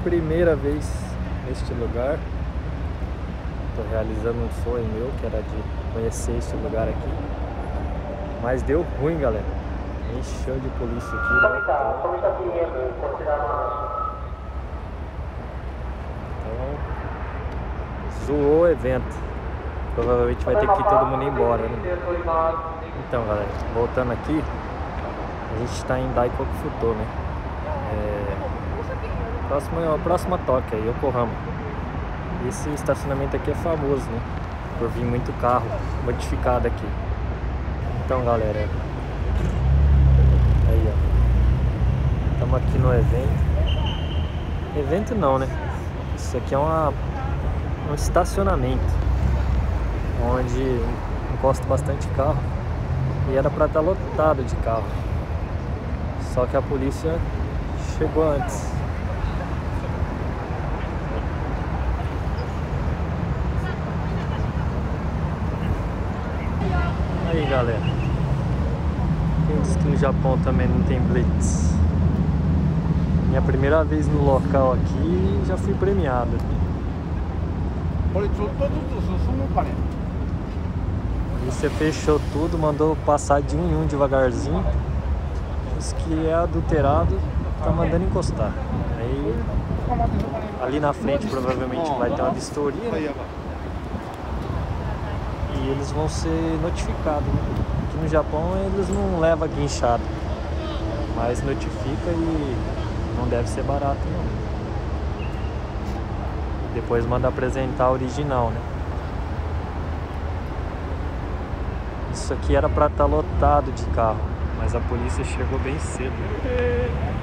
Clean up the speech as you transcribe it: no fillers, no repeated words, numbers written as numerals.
primeira vez neste lugar. Tô realizando um sonho meu, que era de conhecer este lugar aqui. Mas deu ruim, galera. Encheu de polícia aqui, né? Então, zoou o evento. Provavelmente vai ter que ir todo mundo embora, né? Então, galera, voltando aqui, a gente está em Daikokufuto, né? Próxima Tóquio, Yokohama. Esse estacionamento aqui é famoso, né? Por vir muito carro modificado aqui. Então, galera, aí, ó, estamos aqui no evento não, né? Isso aqui é um estacionamento onde encosta bastante carro e era para estar lotado de carro, só que a polícia chegou antes. Aí, galera, quem diz que no Japão também não tem blitz? Minha primeira vez no local aqui, já fui premiado. E você fechou tudo, mandou passar de um em um devagarzinho. Os que é adulterado tá mandando encostar. Aí ali na frente provavelmente vai ter uma vistoria, né? E eles vão ser notificados, né? Aqui no Japão eles não levam guinchado, mas notifica e não deve ser barato não. Depois manda apresentar a original, né? Isso aqui era para estar lotado de carro, mas a polícia chegou bem cedo.